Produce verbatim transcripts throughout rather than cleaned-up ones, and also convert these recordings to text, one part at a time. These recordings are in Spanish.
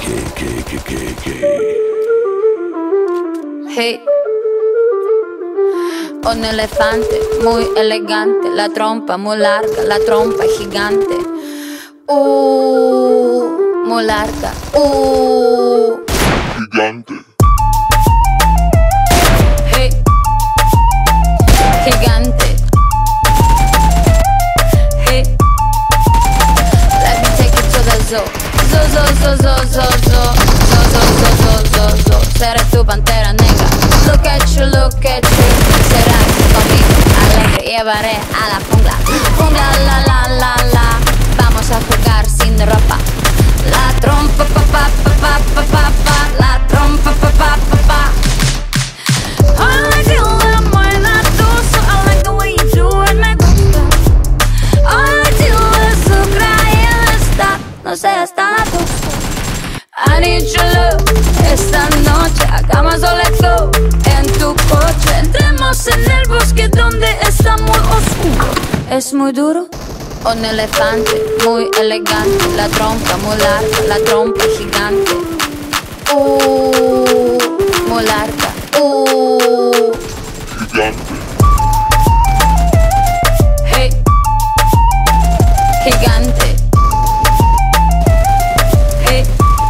que, que, que, que, que. Hey. Un elefante muy elegante, la trompa muy larga, la trompa gigante. Uh, muy larga. Uh. Gigante. Hey. Gigante. Hey. Let me take you to the zoo. Zoo, zoo, zoo, zoo, zoo, zoo. Zoo, zoo, zoo, zoo, zoo, zoo. Seré tu pantera negra. Look at you, look at you. Serás conmigo alegre. Llevaré a la jungla. Jungla, la, la, la, la. Vamos a jugar sin ropa. La trompa, pa, pa, pa, pa, pa, pa, pa. La trompa, pa, pa, pa, pa. I like you, I'm more than tú. So I like the way you do it, me gusta. I like you, azúcar y el está. No sé, hasta la gusto. I need your love. Esta noche hagamos o let's go. En tu coche entremos en el bosque donde está muy oscuro. Es muy duro. Un elefante muy elegante, la trompa muy larga, la trompa gigante. Uh, muy larga. Uh. Gigante. Hey. Gigante. Hey.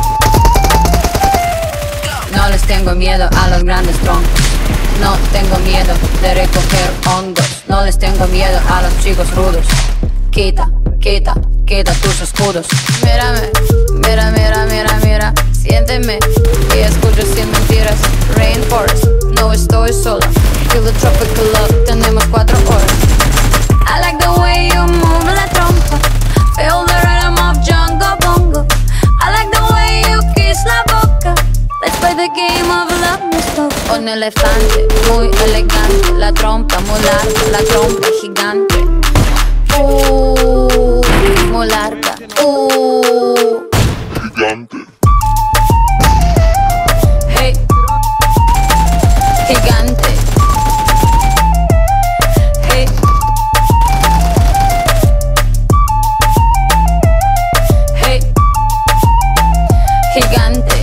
No les tengo miedo a los grandes troncos. No tengo miedo de recoger hongos. No les tengo miedo a los chicos rudos. Quita, quita, quita tus escudos. Mírame, mira, mira, mira, mira. Siénteme y escucha sin mentiras. Rainforest, no estoy sola. Feel the tropical love, tenemos cuatro horas. I like the way you move la trompa. Feel the rhythm of Jungle Bongo. I like the way you kiss la boca. Let's play the game of love, let's go. Un elefante muy elegante, la trompa muy larga, la trompa gigante. Uh, muy larga. Uh. Gigante. Hey. Gigante. Hey. Hey. Gigante.